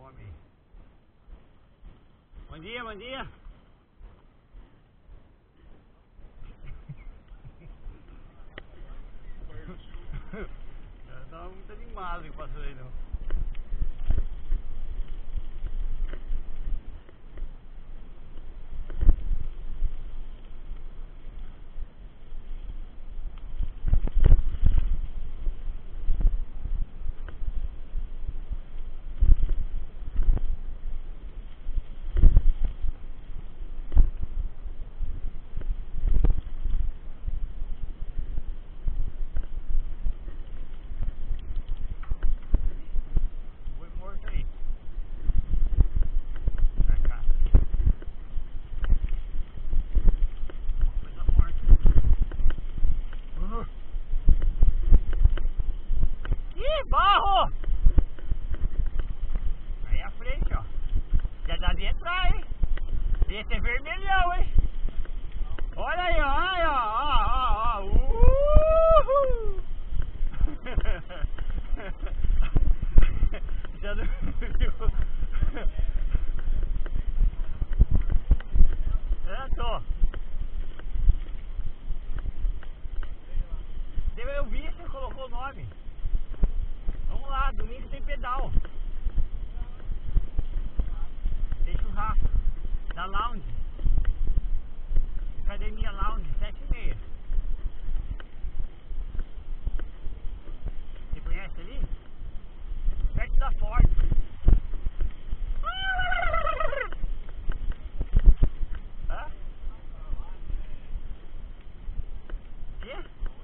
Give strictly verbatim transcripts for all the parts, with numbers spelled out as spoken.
nome aí. Bom dia, bom dia. Tava muito animado que passou aí, não. Barro! Aí à frente, ó. Já dá de entrar, hein? Esse é vermelhão, hein? Olha aí, ó. Aí, ó. Ó, ó, ó. Uhul! Já não viu? É, tô. Eu vi, você colocou o nome. Vamos lá, domingo tem pedal. Tem churrasco. Da Lounge. Academia Lounge, sete e meia. Você conhece ali? Perto da Ford. Hã? Quê?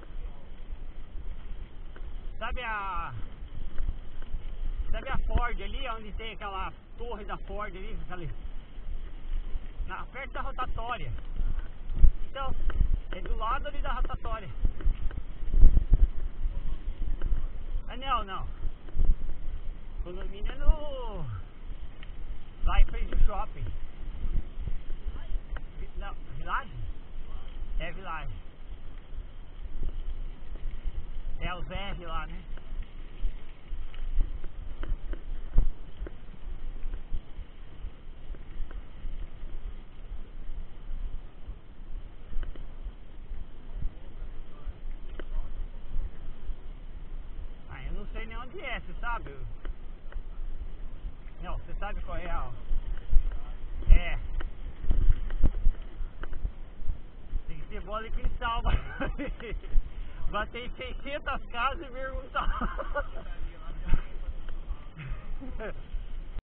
Sabe a... Sabe a Ford ali, onde tem aquela torre da Ford ali, ali na, perto da rotatória. Então, é do lado ali da rotatória. Ah, não, não. O condomínio é no... lá em frente do shopping. Não, Village? É Village. É os R lá, né? Não sei nem onde é, você sabe? Não, você sabe qual é a... É. Tem que ter bola de cristal, bater em seiscentas casas e perguntar.